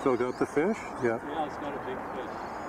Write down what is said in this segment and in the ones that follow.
Still got the fish? Yeah. Yeah, it's got a big fish.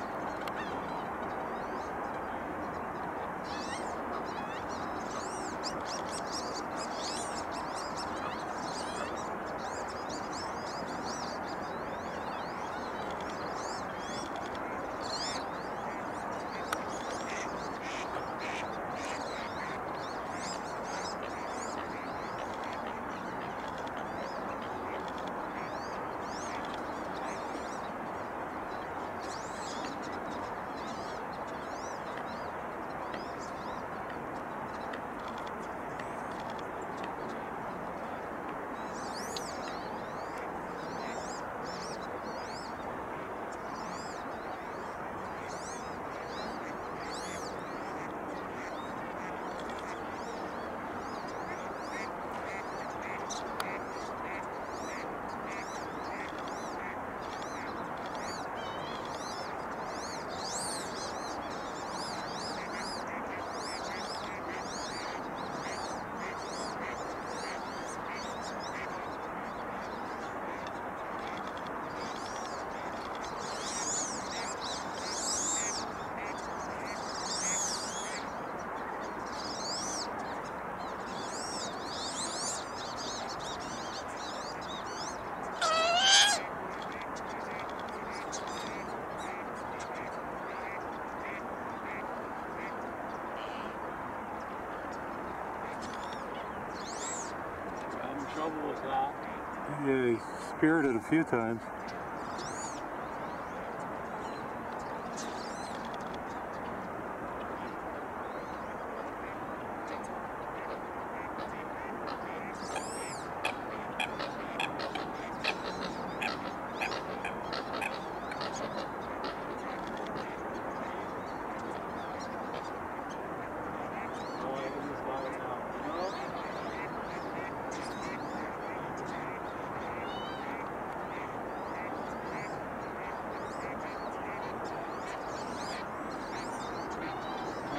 Trouble with that. Yeah, he speared it a few times.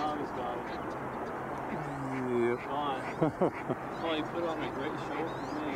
Yep. Well, he put on a great show for me.